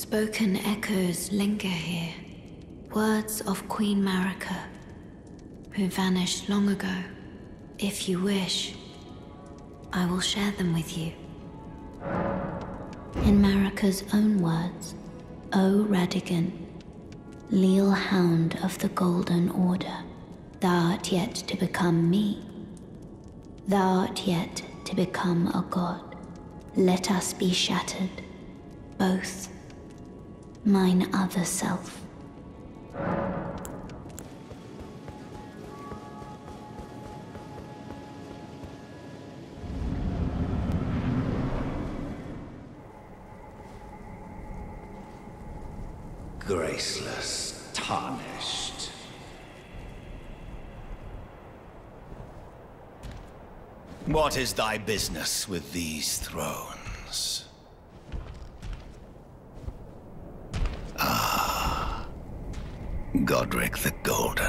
Unspoken echoes linger here. Words of Queen Marika, who vanished long ago. If you wish, I will share them with you. In Marika's own words, O Radigan, leal hound of the Golden Order, thou art yet to become me. Thou art yet to become a god. Let us be shattered, both. Mine other self. Graceless, tarnished. What is thy business with these thrones? Ah, Godric the Golden.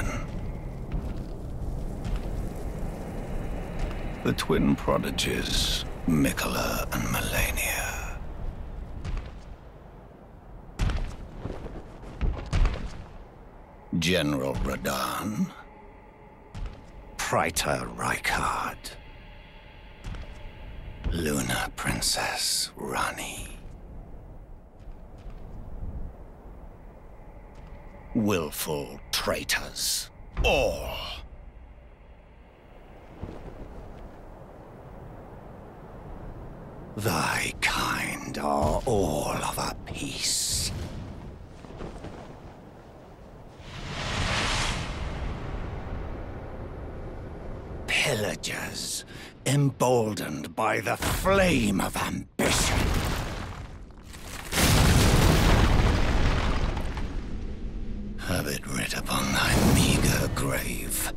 The twin prodigies, Mikola and Melania. General Radahn, Praetor Rykard, Lunar Princess Rani. Willful traitors, all. Thy kind are all of a piece. Pillagers, emboldened by the flame of ambition. Have it writ upon thy meager grave.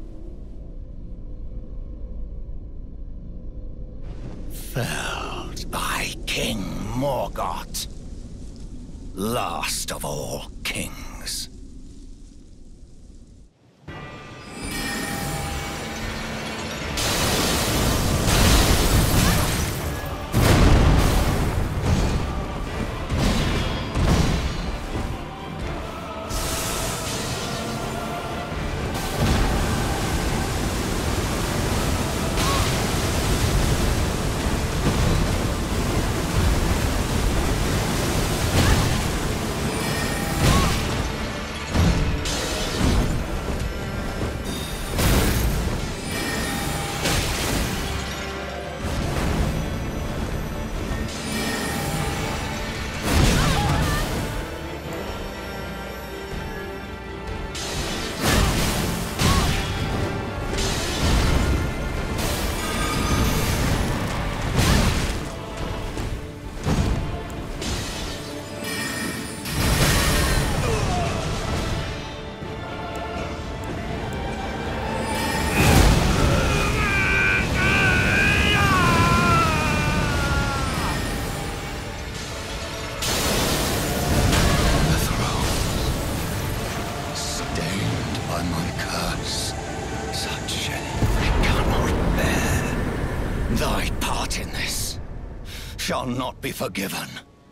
Felled by King Morgoth, last of all kings. Shall not be forgiven.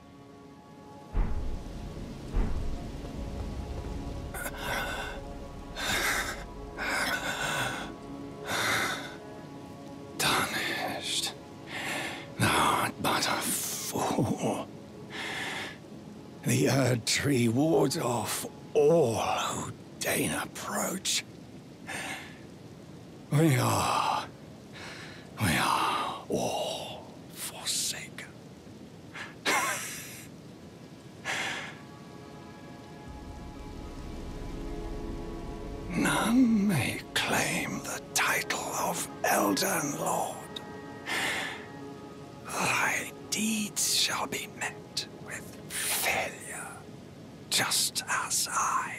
Tarnished. Thou art but a fool. The Erd Tree wards off all who deign approach. We are all forsaken. None may claim the title of Elden Lord. Thy deeds shall be met with failure, just as I.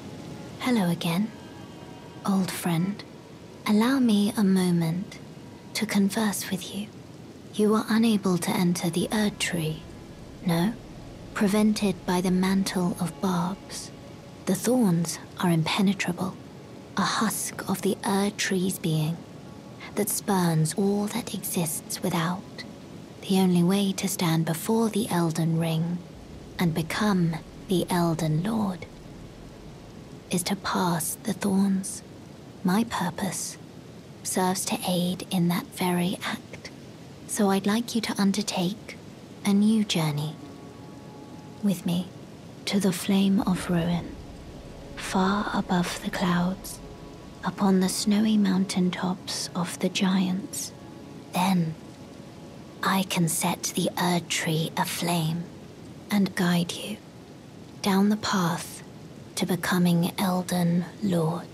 Hello again, old friend. Allow me a moment to converse with you. You were unable to enter the Erd Tree, no? Prevented by the mantle of barbs. The thorns are impenetrable, a husk of the Erd Tree's being that spurns all that exists without. The only way to stand before the Elden Ring and become the Elden Lord is to pass the thorns. My purpose serves to aid in that very act, so I'd like you to undertake a new journey with me to the Flame of Ruin, far above the clouds, upon the snowy mountaintops of the giants. Then I can set the Erd Tree aflame and guide you down the path to becoming Elden Lord.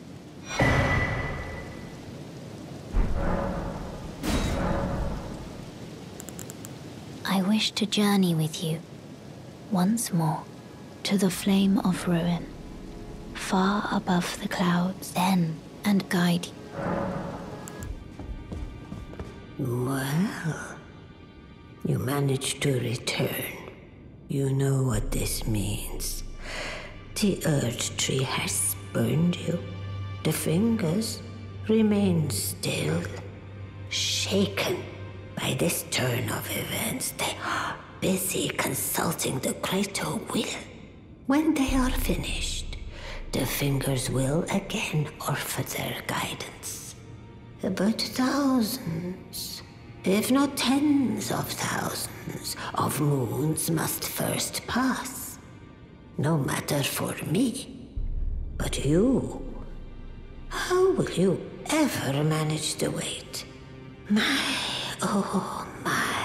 I wish to journey with you once more to the Flame of Ruin, far above the clouds, then, and guide you. Well, you managed to return. You know what this means. The Erd Tree has spurned you. The fingers remain still, shaken by this turn of events. They are busy consulting the greater will. When they are finished, the fingers will again offer their guidance. But thousands, if not tens of thousands, of moons must first pass. No matter for me, but you. How will you ever manage the wait? Oh my.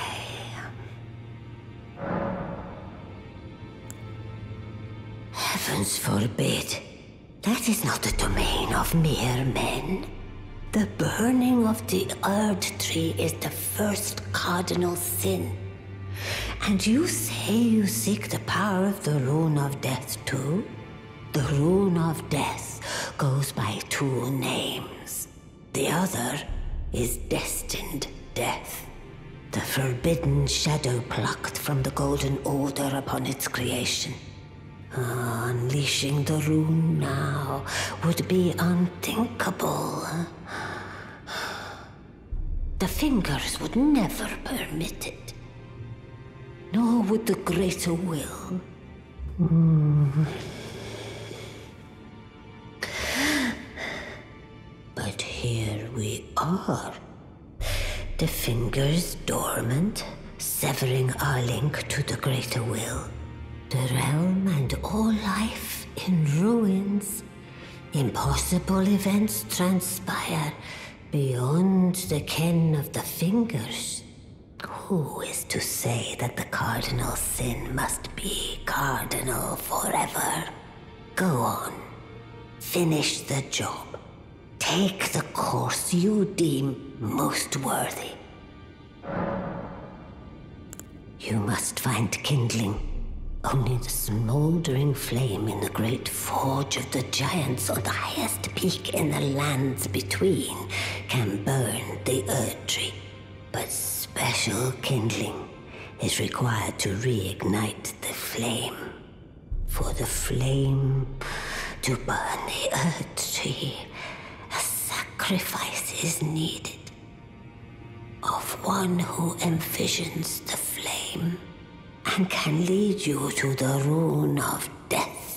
Heavens forbid. That is not the domain of mere men. The burning of the Erd Tree is the first cardinal sin. And you say you seek the power of the Rune of Death too? The Rune of Death goes by two names. The other is Destined Death, the forbidden shadow plucked from the Golden Order upon its creation. Unleashing the rune now would be unthinkable. The fingers would never permit it, nor would the greater will. But here we are. The fingers dormant, severing our link to the greater will. The realm and all life in ruins. Impossible events transpire beyond the ken of the fingers. Who is to say that the cardinal sin must be cardinal forever? Go on. Finish the job. Take the course you deem most worthy. You must find kindling. Only the smoldering flame in the great forge of the giants on the highest peak in the lands between can burn the Erd Tree. But special kindling is required to reignite the flame. For the flame to burn the Erd Tree, a sacrifice is needed of one who envisions the flame and can lead you to the Rune of Death.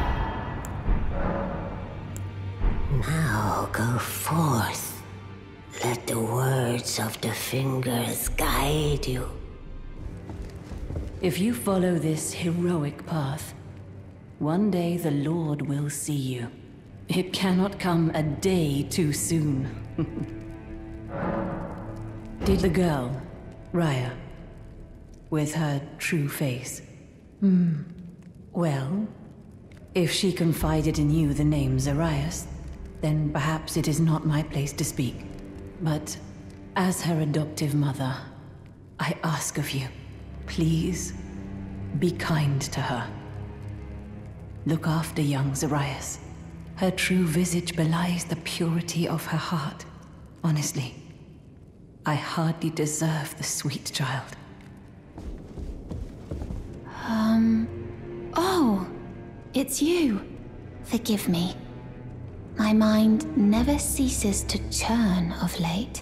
Now go forth, Let the words of the fingers guide you. If you follow this heroic path, one day the Lord will see you. It cannot come a day too soon. Did the girl, Raya, with her true face? Well, if she confided in you the name Zarias, then perhaps it is not my place to speak. But as her adoptive mother, I ask of you, please be kind to her. Look after young Zarias. Her true visage belies the purity of her heart. Honestly, I hardly deserve the sweet child. Oh, it's you. Forgive me. My mind never ceases to churn of late.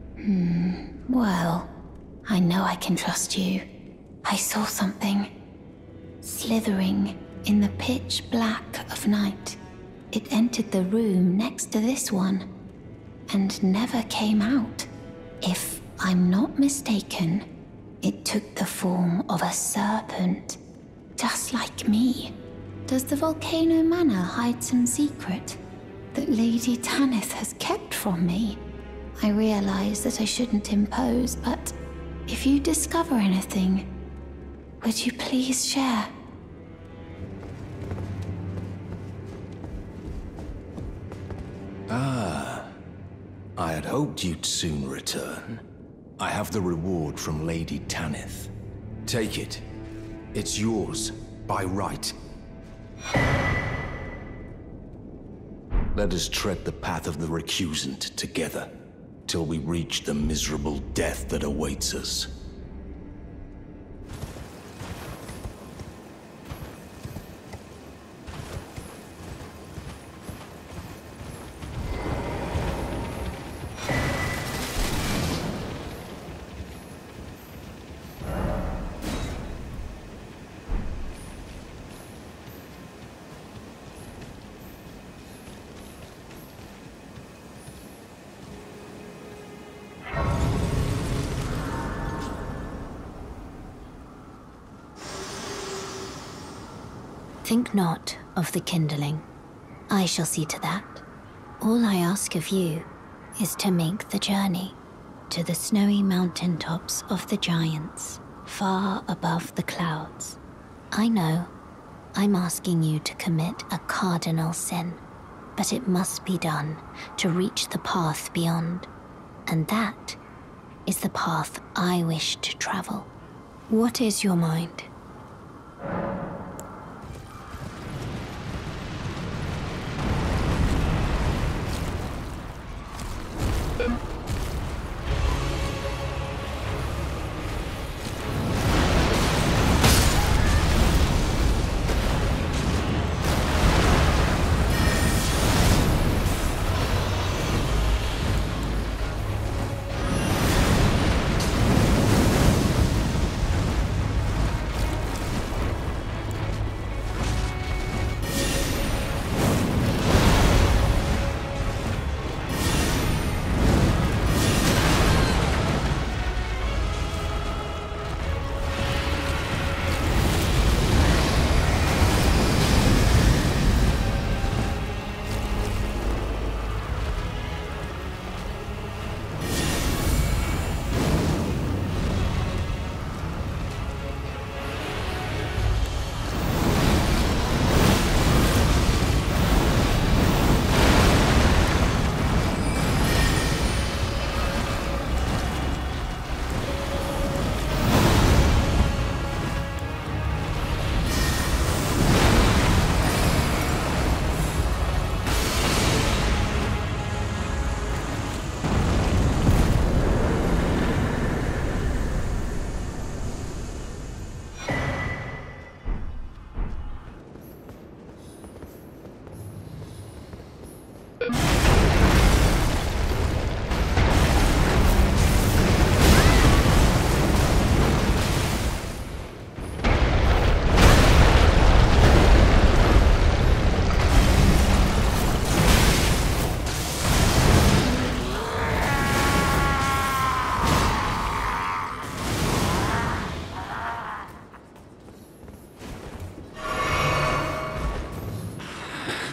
Well, I know I can trust you. I saw something slithering in the pitch black of night. It entered the room next to this one and never came out. If I'm not mistaken, it took the form of a serpent, just like me. Does the Volcano Manor hide some secret that Lady Tanith has kept from me? I realize that I shouldn't impose, but if you discover anything, would you please share? I had hoped you'd soon return. I have the reward from Lady Tanith. Take it. It's yours, by right. Let us tread the path of the recusant together, till we reach the miserable death that awaits us. Think not of the kindling. I shall see to that. All I ask of you is to make the journey to the snowy mountaintops of the giants, far above the clouds. I know I'm asking you to commit a cardinal sin, but it must be done to reach the path beyond, and that is the path I wish to travel. What is your mind?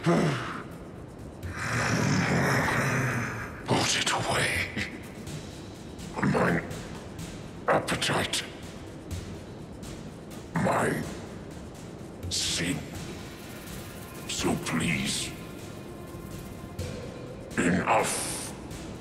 Put it away. Mine appetite. My sin. So please. Enough.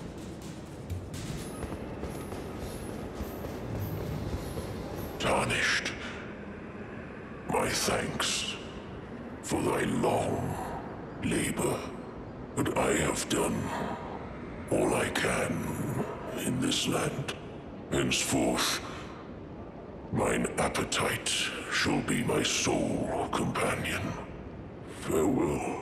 Tarnished. My thanks for thy long labor, but I have done all I can in this land. Henceforth, mine appetite shall be my sole companion. Farewell.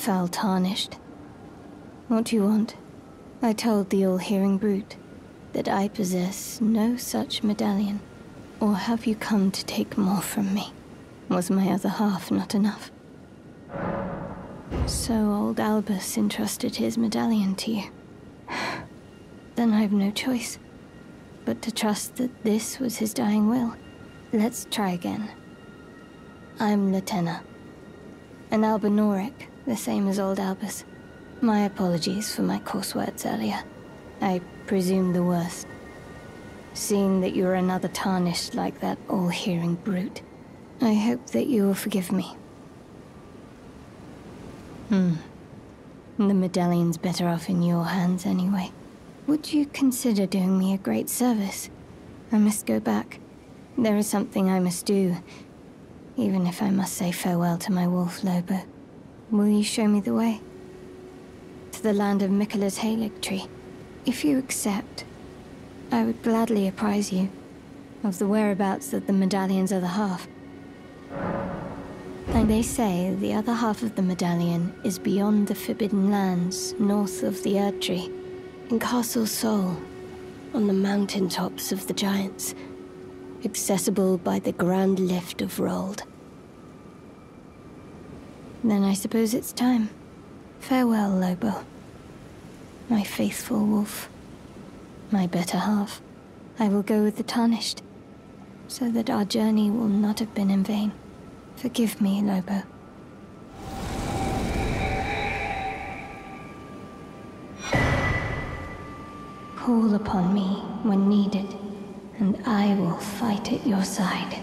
fell tarnished. What do you want? I told the all-hearing brute that I possess no such medallion. Or have you come to take more from me? Was my other half not enough? So old Albus entrusted his medallion to you. Then I've no choice but to trust that this was his dying will. Let's try again. I'm Latenna. An Albinoric, the same as old Albus. My apologies for my coarse words earlier. I presumed the worst. Seeing that you're another tarnished like that all-hearing brute, I hope that you will forgive me. The medallion's better off in your hands anyway. Would you consider doing me a great service? I must go back. There is something I must do, even if I must say farewell to my wolf, Lobo. Will you show me the way? To the land of Miquella's Halig tree. If you accept, I would gladly apprise you of the whereabouts of the medallion's other half. And they say the other half of the medallion is beyond the Forbidden Lands, north of the Erd Tree, in Castle Sol, on the mountaintops of the Giants, accessible by the Grand Lift of Rold. Then I suppose it's time. Farewell, Lobo. My faithful wolf. My better half. I will go with the Tarnished, so that our journey will not have been in vain. Forgive me, Lobo. Call upon me when needed, and I will fight at your side.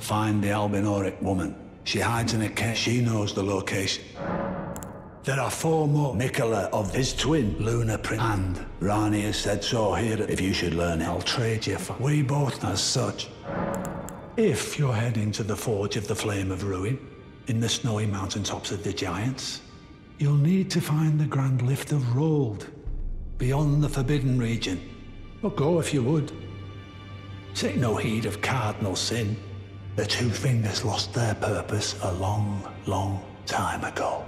find the Albinoric woman. She hides in a cave. She knows the location. There are 4 more. Nicola of his twin, Luna Prince. And Rani has said so here that if you should learn it, I'll trade you for. We both as such. If you're heading to the Forge of the Flame of Ruin, in the snowy mountaintops of the Giants, you'll need to find the Grand Lift of Rold, beyond the Forbidden Region. Or go if you would. Take no heed of cardinal sin. The 2 fingers lost their purpose a long, long time ago.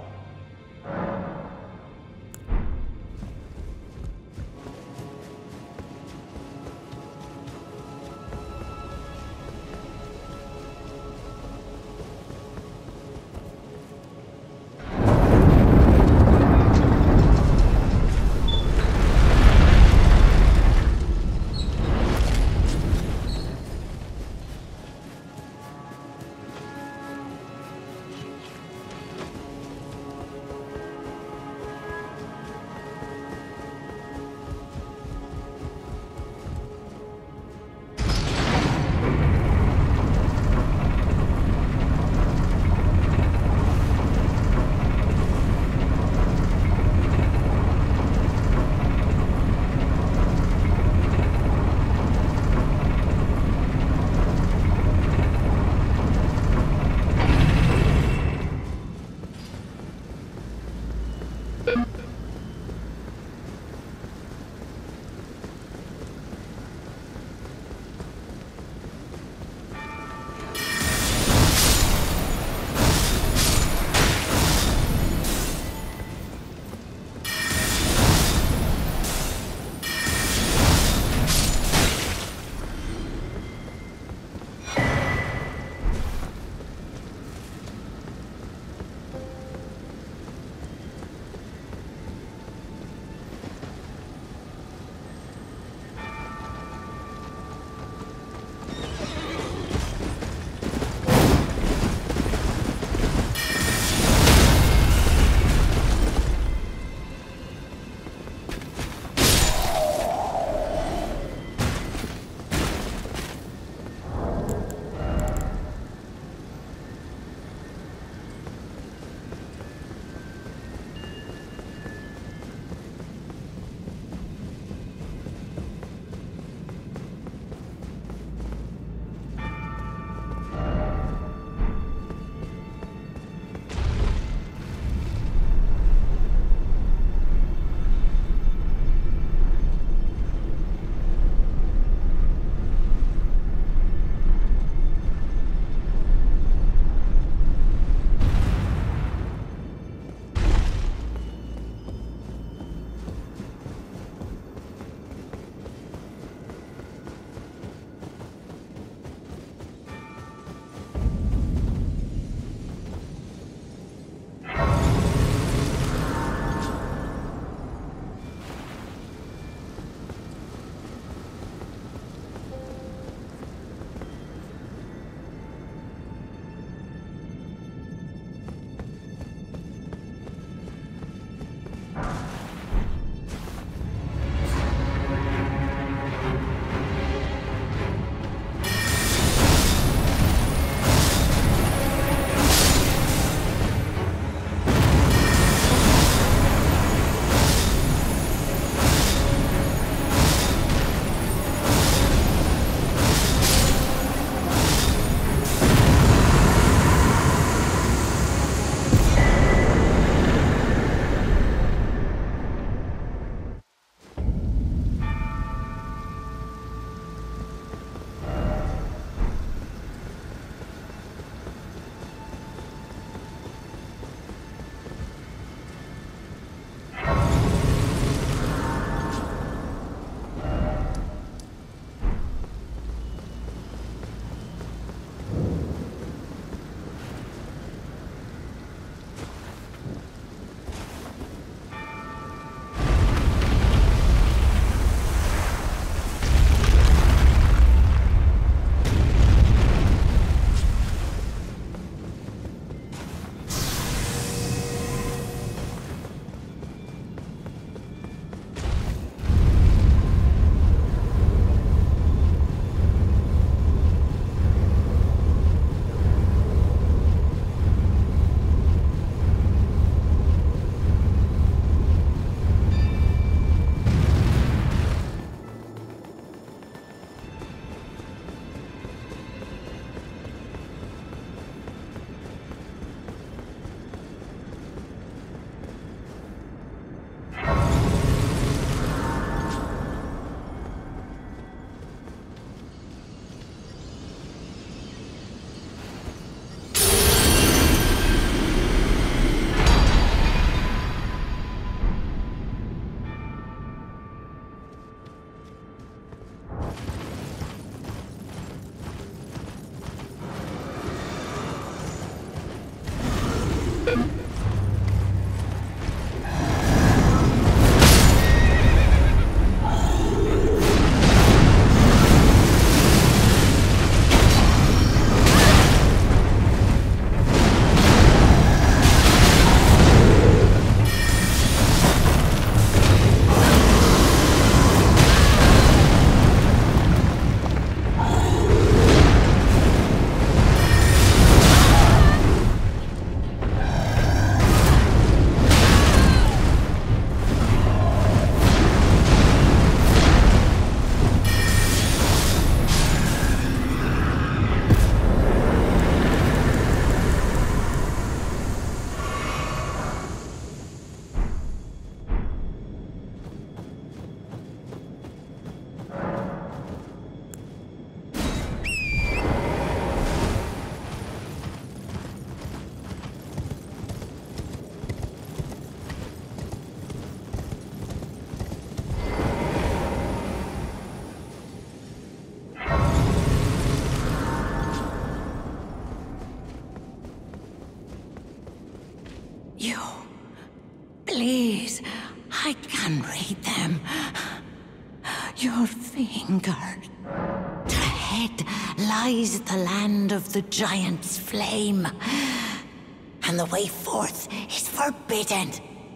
You... Please, I can read them. Your finger. Ahead lies the land of the giant's flame, and the way forth is forbidden.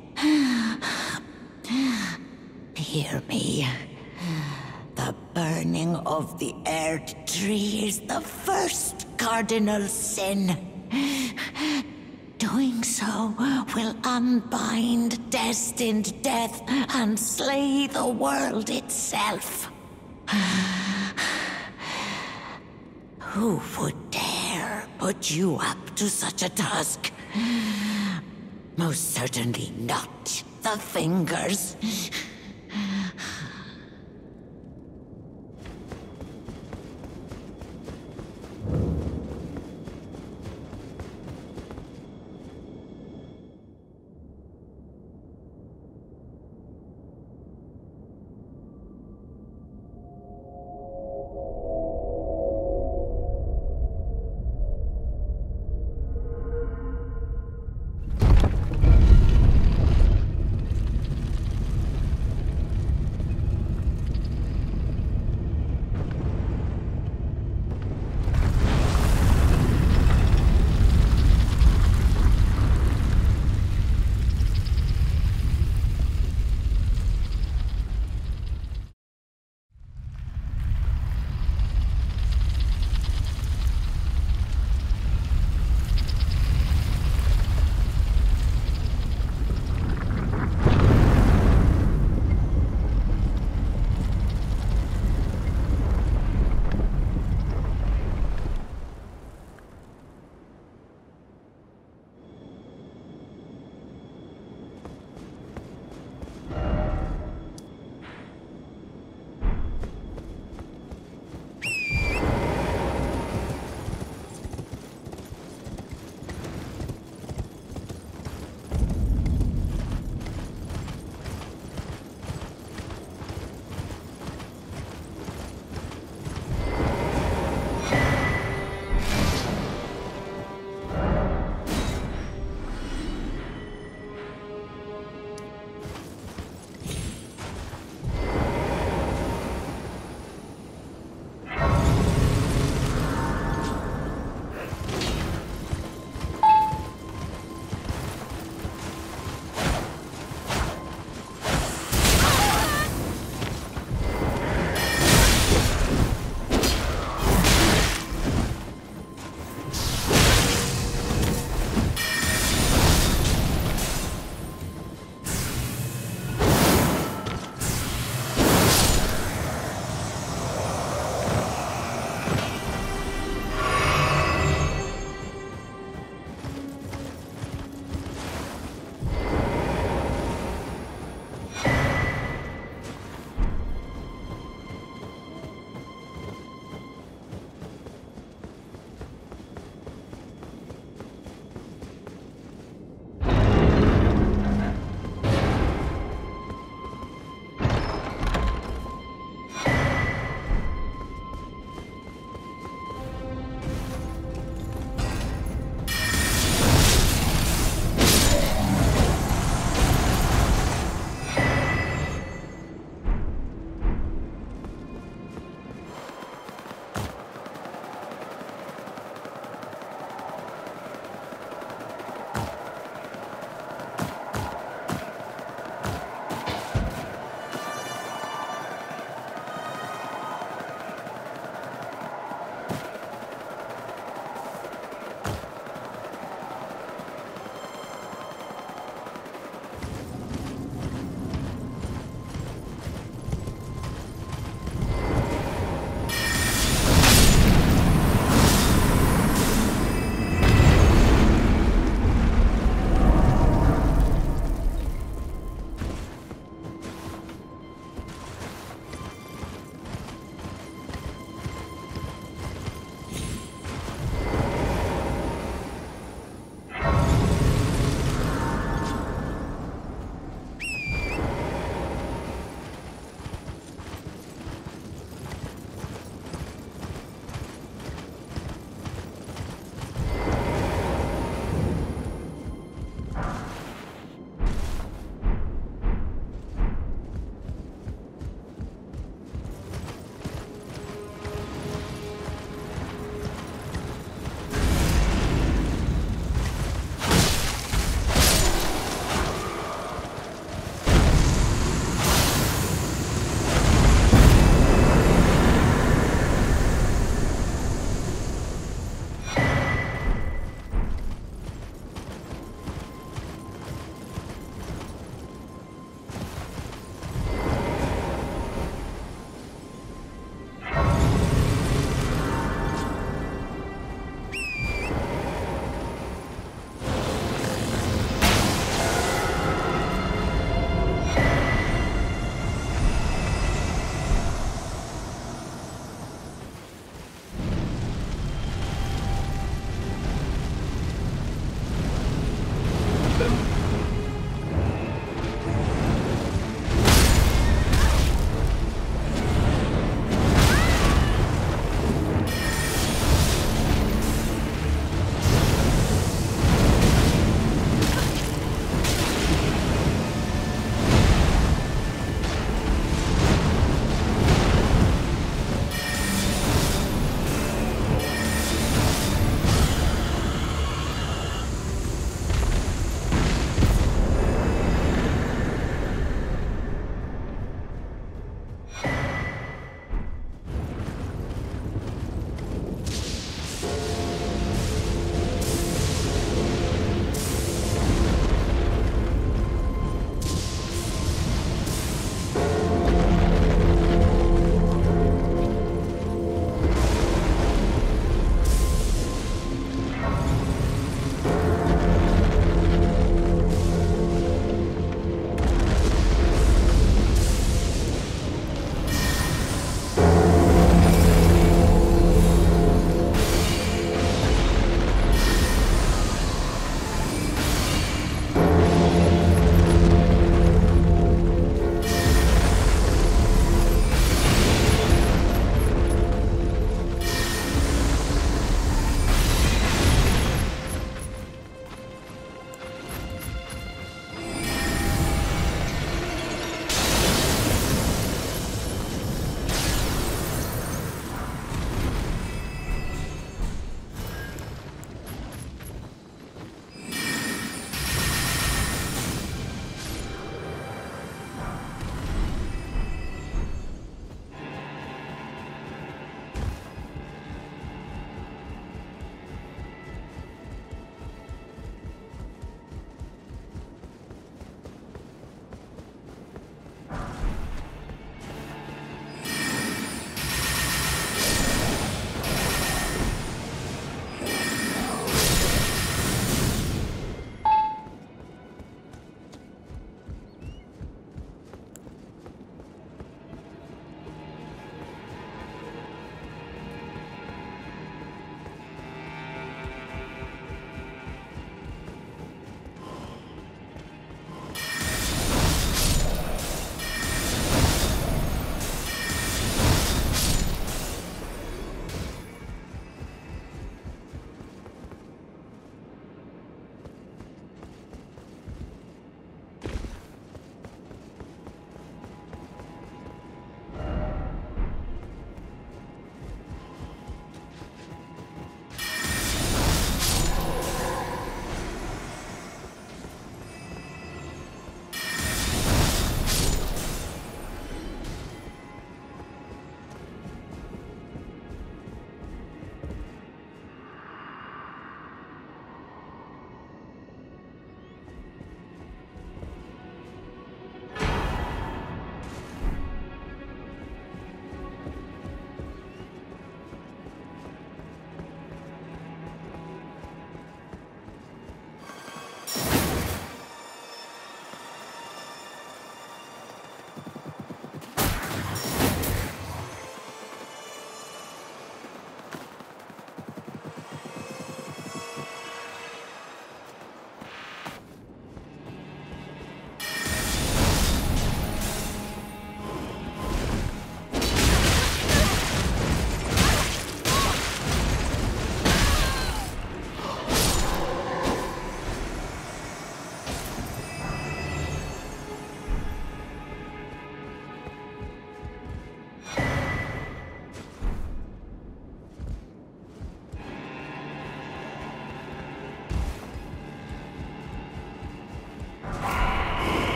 Hear me. The burning of the Erd tree is the first cardinal sin. Doing so will unbind destined death and slay the world itself. Who would dare put you up to such a task? Most certainly not the fingers.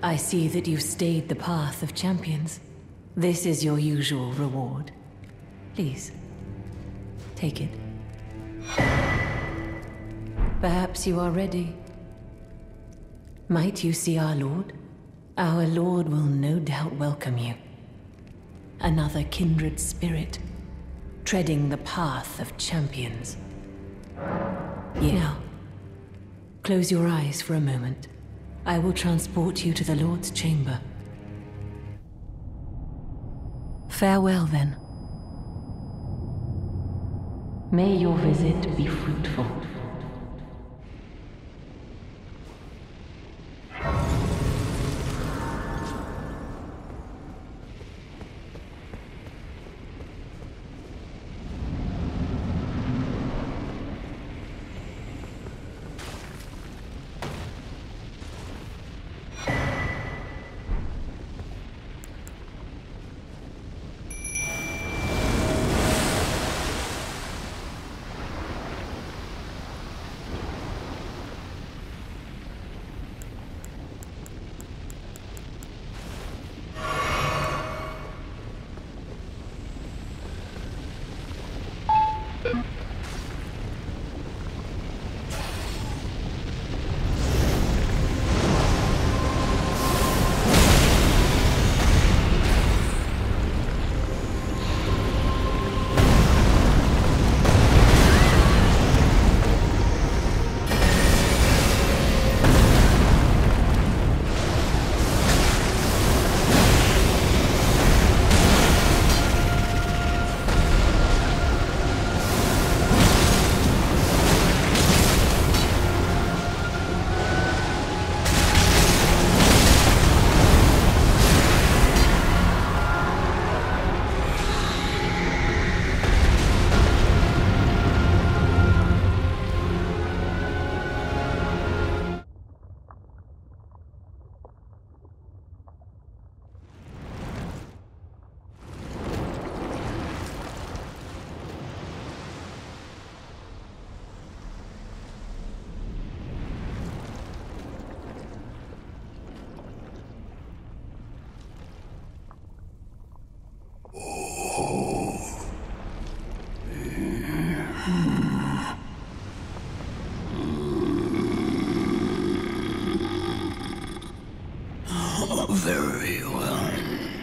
I see that you've stayed the path of champions. This is your usual reward. Please, take it. Perhaps you are ready. Might you see our Lord? Our Lord will no doubt welcome you. Another kindred spirit, treading the path of champions. Now, close your eyes for a moment. I will transport you to the Lord's chamber. Farewell, then. May your visit be fruitful. Very well.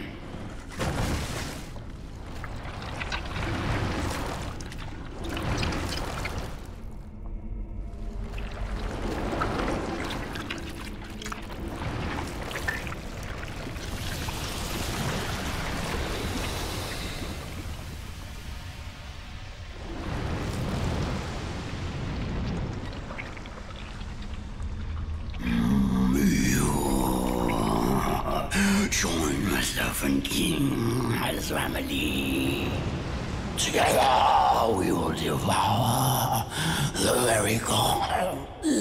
Join myself and King as family. Together we will devour the very god.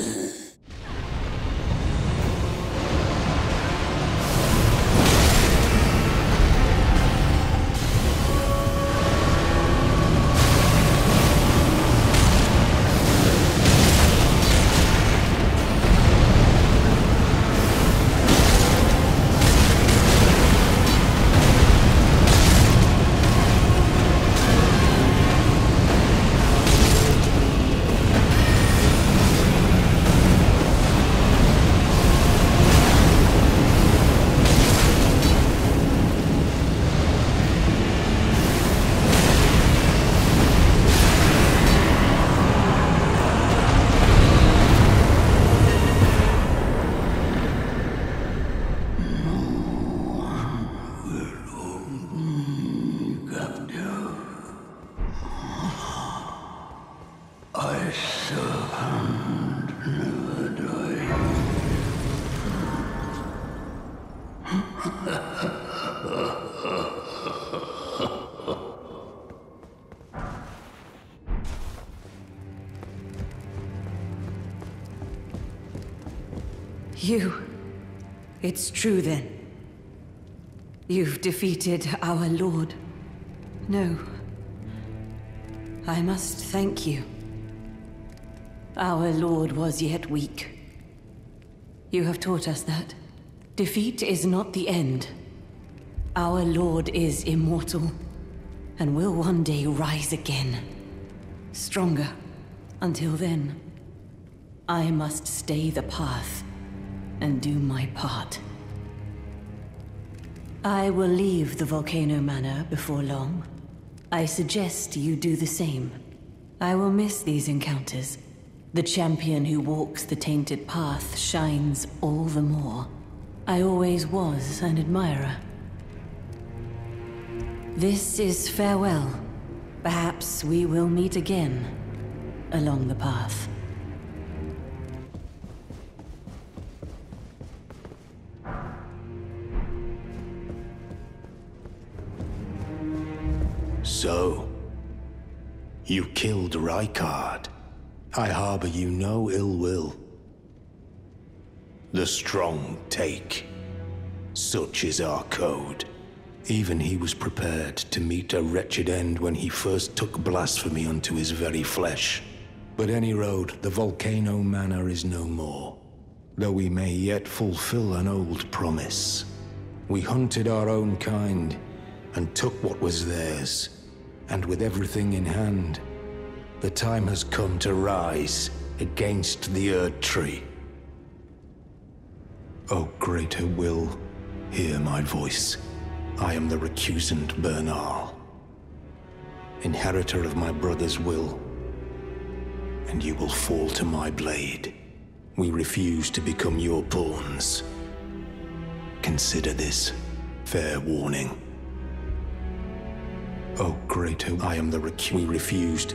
It's true then. You've defeated our Lord. No. I must thank you. Our Lord was yet weak. You have taught us that. Defeat is not the end. Our Lord is immortal, and will one day rise again. Stronger. Until then, I must stay the path and do my part. I will leave the Volcano Manor before long. I suggest you do the same. I will miss these encounters. The champion who walks the tainted path shines all the more. I always was an admirer. This is farewell. Perhaps we will meet again along the path. So, you killed Rykard. I harbor you no ill will. The strong take. Such is our code. Even he was prepared to meet a wretched end when he first took blasphemy unto his very flesh. But any road, the Volcano Manor is no more. Though we may yet fulfill an old promise. We hunted our own kind, and took what was theirs. And with everything in hand, the time has come to rise against the Erd Tree. O greater will, hear my voice. I am the recusant Bernal, inheritor of my brother's will, and you will fall to my blade. We refuse to become your pawns. Consider this fair warning. O greater, I am the we refused.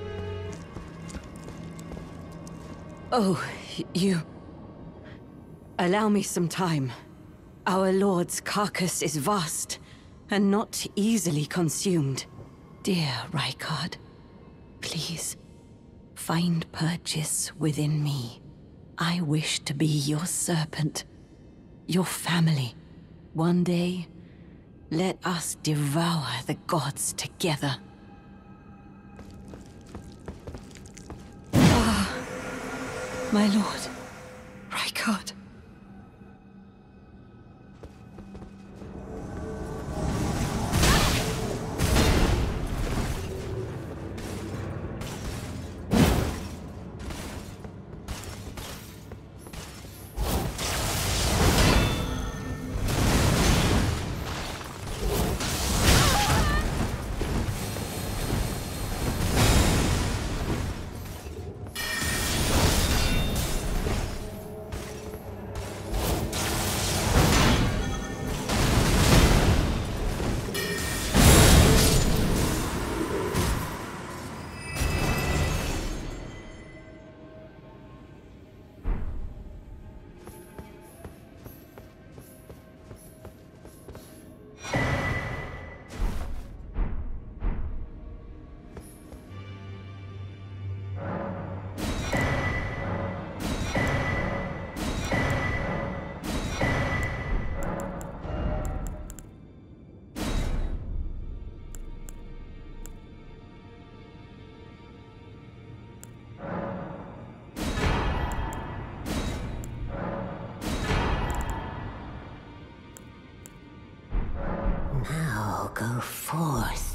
Oh, you... Allow me some time. Our Lord's carcass is vast, and not easily consumed. Dear Rykard, please, find purchase within me. I wish to be your serpent, your family. One day, let us devour the gods together. Ah, my lord, Rykard. Now go forth